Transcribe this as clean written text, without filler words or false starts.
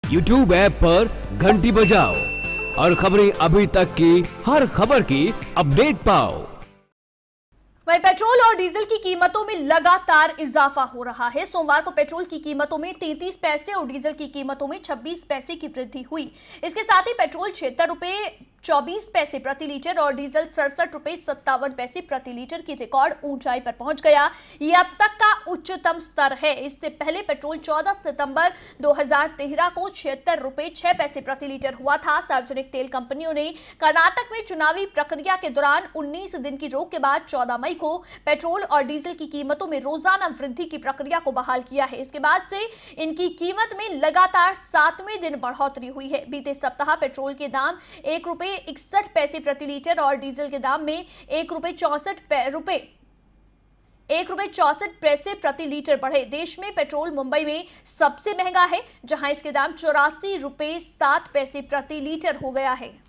YouTube app पर घंटी बजाओ और खबरें अभी तक की हर खबर की अपडेट पाओ। वहीं पेट्रोल और डीजल की कीमतों में लगातार इजाफा हो रहा है। सोमवार को पेट्रोल की कीमतों में 33 पैसे और डीजल की कीमतों में 26 पैसे की वृद्धि हुई। इसके साथ ही पेट्रोल 76 रुपए 24 पैसे प्रति लीटर और डीजल 67 रुपए 57 पैसे प्रति लीटर की रिकॉर्ड ऊंचाई पर पहुंच गया। ये अब तक का उच्चतम स्तर है। इससे पहले पेट्रोल 14 सितंबर 2013 को 76 रुपए 6 पैसे प्रति लीटर हुआ था। सार्वजनिक तेल कंपनियों ने कर्नाटक में चुनावी प्रक्रिया के दौरान 19 दिन की रोक के बाद 14 मई को पेट्रोल और डीजल की कीमतों में रोजाना वृद्धि की प्रक्रिया को बहाल किया है। इसके बाद से इनकी कीमत में लगातार 7वें दिन बढ़ोतरी हुई है। बीते सप्ताह पेट्रोल के दाम ₹1.61 प्रति लीटर और डीजल के दाम में ₹1.64 प्रति लीटर बढ़े। देश में पेट्रोल मुंबई में सबसे महंगा है, जहां इसके दाम ₹84.07 प्रति लीटर हो गया है।